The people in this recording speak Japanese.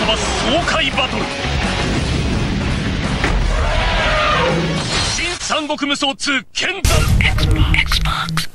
飛ばす爽快バトル。新三国無双2剣山。